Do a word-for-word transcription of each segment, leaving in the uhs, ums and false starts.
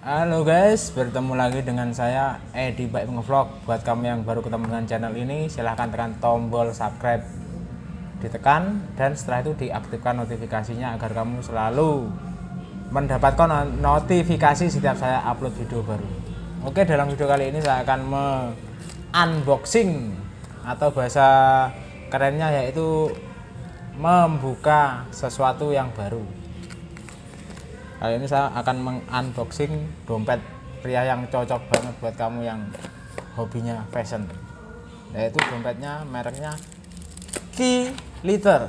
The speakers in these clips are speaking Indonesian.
Halo guys, bertemu lagi dengan saya Edi Baik Ngevlog. Buat kamu yang baru ketemu dengan channel ini, silahkan tekan tombol subscribe, ditekan, dan setelah itu diaktifkan notifikasinya agar kamu selalu mendapatkan notifikasi setiap saya upload video baru. Oke, dalam video kali ini saya akan me-unboxing atau bahasa kerennya yaitu membuka sesuatu yang baru. Kali ini saya akan mengunboxing dompet pria yang cocok banget buat kamu yang hobinya fashion, yaitu dompetnya mereknya Key Liter.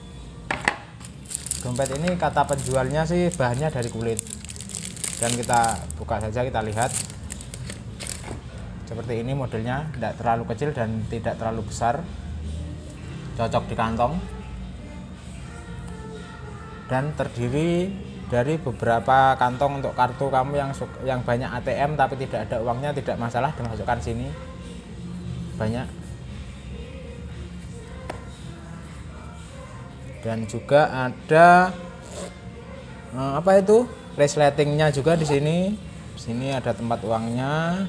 Dompet ini kata penjualnya sih bahannya dari kulit, dan kita buka saja, kita lihat seperti ini modelnya, tidak terlalu kecil dan tidak terlalu besar, cocok di kantong dan terdiri dari beberapa kantong untuk kartu kamu yang yang banyak A T M tapi tidak ada uangnya, tidak masalah, dimasukkan sini banyak. Dan juga ada eh, apa itu resletingnya juga di sini. Sini ada tempat uangnya.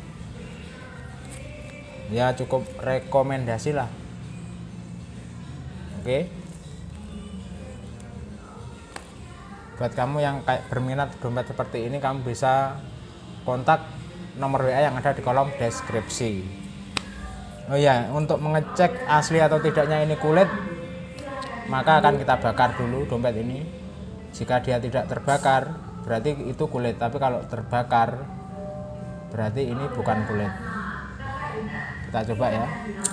Ya cukup rekomendasi lah. Oke. Buat kamu yang kayak berminat dompet seperti ini, kamu bisa kontak nomor W A yang ada di kolom deskripsi. Oh ya, untuk mengecek asli atau tidaknya ini kulit, maka akan kita bakar dulu dompet ini. Jika dia tidak terbakar, berarti itu kulit, tapi kalau terbakar, berarti ini bukan kulit. Kita coba ya.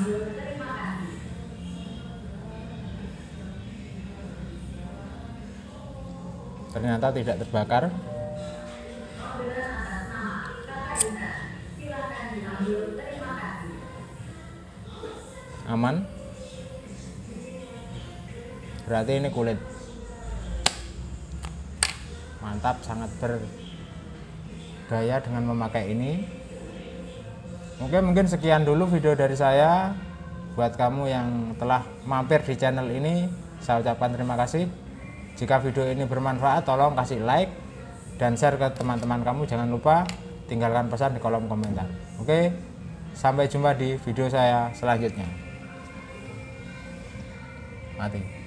Ternyata tidak terbakar. Aman. Berarti ini kulit. Mantap, sangat bergaya dengan memakai ini. Oke, mungkin sekian dulu video dari saya. Buat kamu yang telah mampir di channel ini, saya ucapkan terima kasih. Jika video ini bermanfaat, tolong kasih like dan share ke teman-teman kamu. Jangan lupa tinggalkan pesan di kolom komentar. Oke, sampai jumpa di video saya selanjutnya. Mati.